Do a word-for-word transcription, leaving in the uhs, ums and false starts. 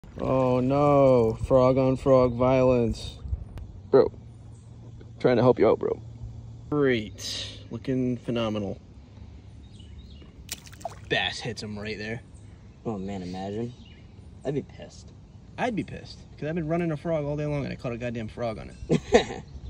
Oh no, frog on frog violence. Bro, trying to help you out, bro. Great, looking phenomenal. Bass hits him right there. Oh man, imagine. I'd be pissed. I'd be pissed, because I've been running a frog all day long and I caught a goddamn frog on it.